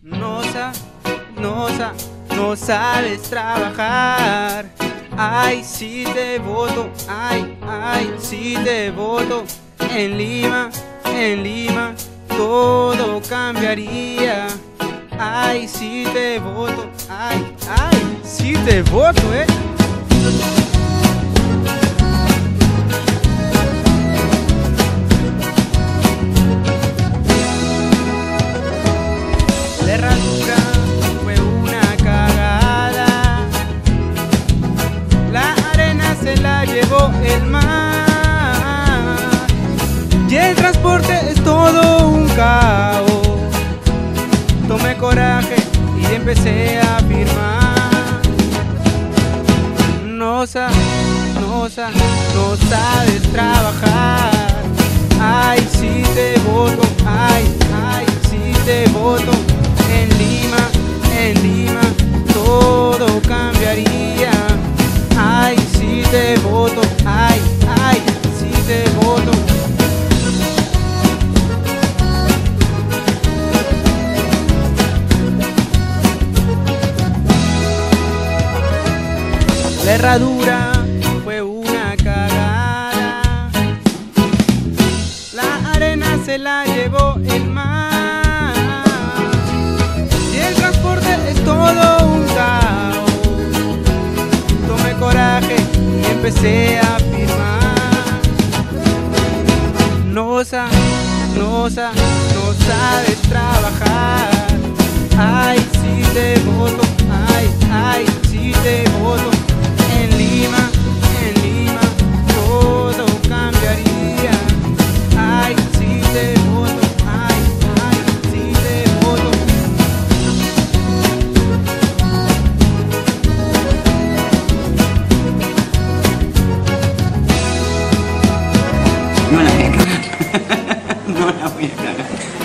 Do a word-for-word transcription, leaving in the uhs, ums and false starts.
No sa, no sa, no sabes trabajar. Ay, si te voto, ay, ay, si te voto. En Lima, en Lima, todo cambiaría. Ay, si te voto, ay, ay, si te voto, eh. La herradura fue una cagada, la arena se la llevó el mar y el transporte es todo un caos. Tomé coraje y empecé a firmar. No sa, no sa, no sabes trabajar. Ay, si te voto, ay, ay, si te voto. En Lima, en Lima, todo cambiaría. Ay, si te voto, ay, ay, si te voto. La herradura fue una cagada, la arena se la llevó el mar y el transporte es todo un caos. Tomé coraje y empecé a firmar. No sa, no sa, no sabes trabajar. Ay, si te voto, ay, ay, si te voto. En Lima, en Lima, todo cambiaría. Ay, si te voto, ay, ay, si te voto. No la voy a cagar. No la voy a cagar.